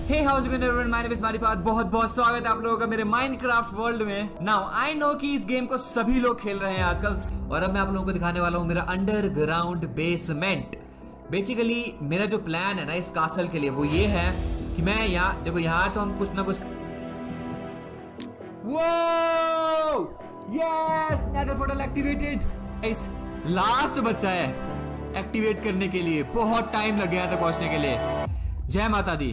Hey how's it going everyone, my name is Maripad. बहुत बहुत स्वागत है आप लोगों का मेरे माइनक्राफ्ट वर्ल्ड में। नाउ आई नो कि इस गेम को सभी लोग खेल रहे हैं आजकल, और अब मैं आप लोगों को दिखाने वाला हूँ मेरा अंडरग्राउंड बेसमेंट। बेसिकली मेरा जो प्लान है ना इस कासल के लिए वो ये है कि मैं यहाँ देखो, यहाँ तो हम कुछ ना कुछ यस नेदर पोर्टल एक्टिवेटेड। इस लास्ट बच्चा है एक्टिवेट करने के लिए, बहुत टाइम लग गया था पहुंचने के लिए। जय माता दी।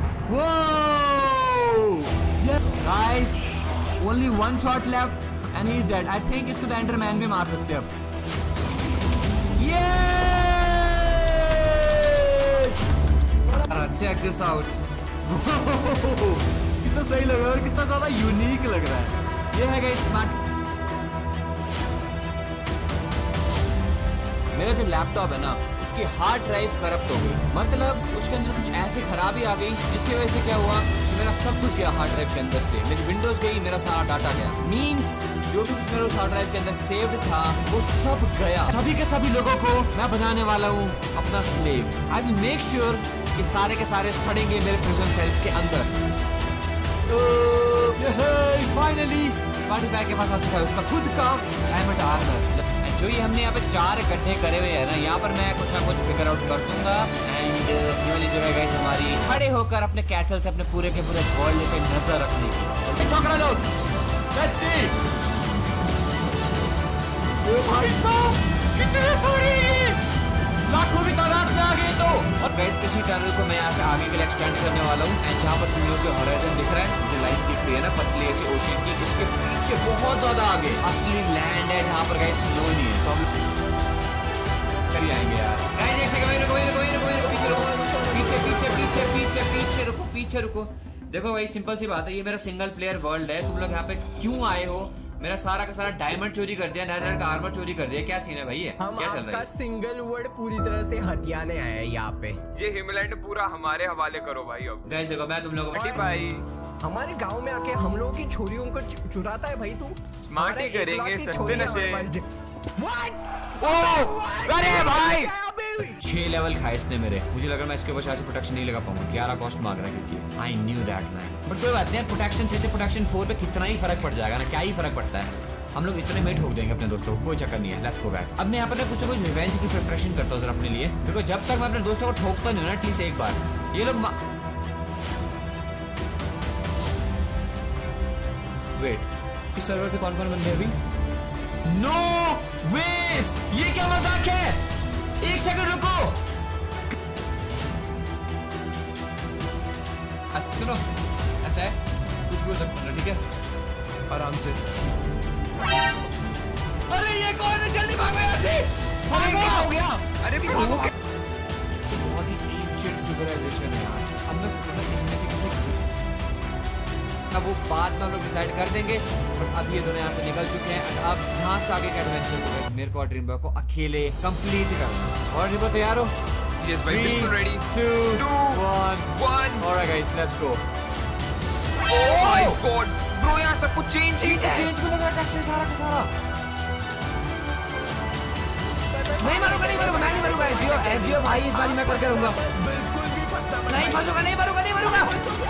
Guys only one shot left and he is dead. I think इसको तो एंडरमैन भी मार सकते हैं अब। Check this out. कितना सही लग रहा है और कितना ज्यादा यूनिक लग रहा है। ये है गाइस स्मार्ट। मेरा जो लैपटॉप है ना इसकी हार्ड ड्राइव करप्ट हो गई, मतलब उसके अंदर कुछ ऐसी खराबी आ गई जिसकी वजह से क्या हुआ कि मेरा सब कुछ गया हार्ड ड्राइव के अंदर से। मेरी विंडोज गई, मेरा सारा डाटा गया। मींस जो भी कुछ मेरे उस हार्ड ड्राइव के अंदर सेव्ड था वो सब गया। सभी के सभी लोगों को मैं बनाने वाला हूँ अपना slave. I will make sure कि सारे के सारे सड़ेंगे मेरे प्रिजन सेल्स के अंदर। फाइनली स्मार्टी पैक के पास आ चुका है उसका खुद का डायमंड आर्मर। जो ये हमने यहाँ पे 4 गड्ढे करे हुए हैं ना, यहाँ पर मैं कुछ ना कुछ फिगर आउट कर दूंगा। एंड ये वाली जगह गाइस हमारी खड़े होकर अपने कैसल से अपने पूरे के पूरे वर्ल्ड पे नजर रखने की। छोकरा लोग लेट्स सी। ओ भाई साहब कितने सारे लाखों की तादाद में आ गए तो। और गाइस इसी टनल को मैं यहाँ से आगे के लिए एक्सटेंड करने वाला हूँ। एंड जहाँ पर तुम लोगों को हॉराइजन दिख रहा है, मुझे लाइन दिख रही है ना पतली ऐसी ओशन की, इसके पीछे बहुत ज्यादा आगे असली लैंड है जहाँ पर गाइस स्नो नहीं है। तो हम कर ही आएंगे यार। गाइस एक सेकंड रुको, पीछे रुको। देखो भाई सिंपल सी बात है, ये मेरा सिंगल प्लेयर वर्ल्ड है। तुम लोग यहाँ पे क्यों आए हो? मेरा सारा का सारा डायमंड चोरी कर दिया, नेदर का आर्मर चोरी कर दिया। क्या सीन है भाई? ये क्या चल रहा है? सिंगल वर्ड पूरी तरह से हथियाने आया है यहाँ पे। ये हिमलैंड पूरा हमारे हवाले करो भाई। अब गाइस देखो मैं तुम लोगों को भाई हमारे गांव में आके हम लोगों की छोरियों को चुराता है भाई तू। स्मार्टी करेंगे सस्ते नशे। अरे भाई 6 लेवल खाए इसने मेरे। मुझे लगा मैं इसके ऊपर शायद प्रोटेक्शन नहीं लगा पाऊंगा। 11 कॉस्ट मांग रहा है क्योंकि I knew that man. But कोई बात नहीं, प्रोटेक्शन 3 से प्रोटेक्शन 4 पे कितना ही फर्क पड़ जाएगा ना, क्या ही फर्क पड़ता है। हम लोग इतने में ठोक देंगे अपने दोस्तों को, कोई चक्कर नहीं है। Let's go back. अब मैं यहाँ पर कुछ ना कुछ रिवेंज की प्रिपरेशन करता हूँ अपने लिए, क्योंकि जब तक मैं अपने दोस्तों को ठोकता नहीं हूँ ना एटलीस्ट एक बार, ये लोग वेट इस सर्वर पे कौन कौन बंदे अभी? नो वेस, ये क्या मजाक है? एक सेकंड रुको। सुनो ऐसा है कुछ भी हो सकता है, ठीक है आराम से। अरे ये कौन है? जल्दी भागो यहाँ से, भागो। हो गया? अरे भागो। बहुत ही एंशिएंट सिविलाइजेशन है यार। अब मैं सोच रहा हूं इनमें से किसी अब वो बाद में हम लोग डिसाइड कर देंगे। बट अब ये दोनों यहाँ से निकल चुके हैं। अब यहाँ से आगे का एडवेंचर होगा मेरे को और ड्रीम बॉय को अकेले कंप्लीट करना। और ड्रीम बॉय तैयार हो? यस भाई बिल्कुल ready. 2 1 alright guys let's go. Oh my god bro, यहाँ सब कुछ चेंज ही है। चेंज को लग रहा है टेक्सचर सारा का सारा। नहीं मरूंगा, मैं नहीं मरूंगा। एसजीओ भाई इस बारी मैं करके रहूंगा। बिल्कुल भी फंसा नहीं मरूंगा।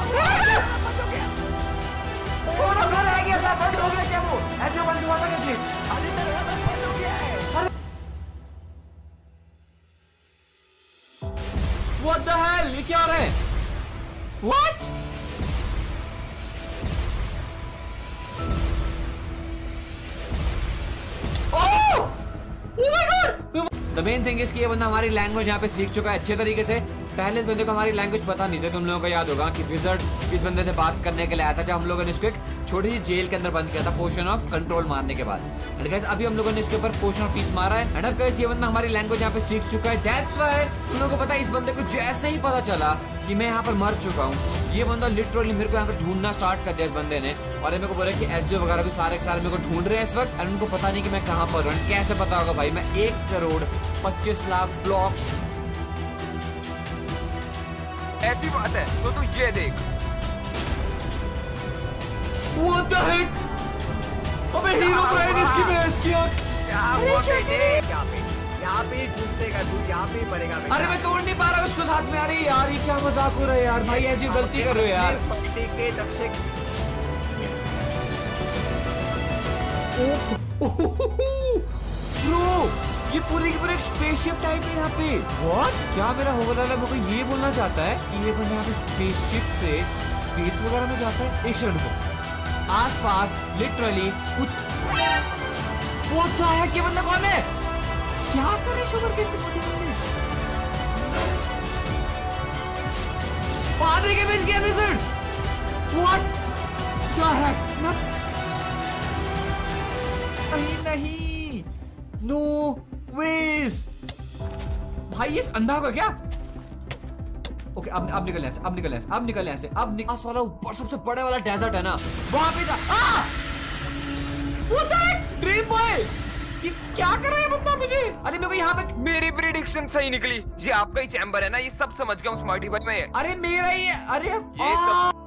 थोड़ा सा रह गया था, बंद हो गया क्या वो? एसजीओ बंद हुआ था क्या? अरे तेरा बंद हो गया है। What the hell? ये क्या हो रहा है? What? Oh! Oh my God! The main thing is कि ये बंदा हमारी लैंग्वेज यहाँ पे सीख चुका है अच्छे तरीके से। पहले इस बंदे को हमारी लैंग्वेज पता नहीं थी। तुम लोगों को याद होगा कि विज़र्ड इस बंदे से बात करने के लिए आया था जब हम लोगों ने इसको एक छोटी सी जेल के अंदर बंद किया था पोशन ऑफ कंट्रोल मारने के बाद। एंड गाइस अभी हम लोगों ने इसके ऊपर पोशन ऑफ पीस मारा है। एंड अब गाइस ये बंदा हमारी लैंग्वेज यहाँ पे सीख चुका है। दैट्स व्हाई तुम लोगों को पता है इस बंदे को जैसे ही पता चला कि मैं यहाँ पर मर चुका हूँ, ये बंदा लिटरली मेरे को यहाँ पे ढूंढना स्टार्ट कर दिया इस बंदे ने। और मेरे को बोला कि एसजीओ वगैरह भी सारे के सारे मेरे को ढूंढ रहे हैं इस वक्त। एंड उनको पता नहीं कि मैं कहाँ पर हूँ। कैसे पता होगा भाई? मैं 1 करोड़ 25 लाख ब्लॉक्स। ऐसी बात है तो तू ये देख। What the heck? अबे हीरो ब्राइन इसकी बेस किया। क्या हुआ? यहाँ पे ही झूठेगा तू, यहाँ पे ही पड़ेगा। अरे मैं तोड़ नहीं पा रहा उसको साथ में। अरे यार ये क्या मजाक हो रहा है यार, भाई ऐसी गलती कर रहे हो यार। के दक्षिण ब्रो ये पूरी की पूरी एक स्पेसशिप टाइप है यहाँ पे। व्हाट? क्या मेरा होगलाला मेरे को ये बोलना चाहता है कि ये बंदा यहाँ पे स्पेसशिप से स्पेस वगैरह में जाता है? एक सेकंड को आसपास लिटरली व्हाट द हेक, ये बंदा कौन है? क्या कर रहे शुगर केन किस बंदे ने? पादरी के बीच गया विज़र्ड। What the heck? नहीं नो वेज। भाई ये अंधा होगा क्या? ओके अब निकल यहाँ से, अब निकल यहाँ से, अब निकल यहाँ से, अब निकल वाला ऊपर सबसे बड़े वाला डेजर्ट है ना, वहां पे जा। ड्रीम बॉय ये क्या कर रहा है बंदा मुझे? अरे मेरे को यहाँ पे मेरी प्रिडिक्शन सही निकली जी, आपका ही चैम्बर है ना, ये सब समझ गया हूँ स्मार्टी भाई में। अरे मेरा ही है। अरे ये सब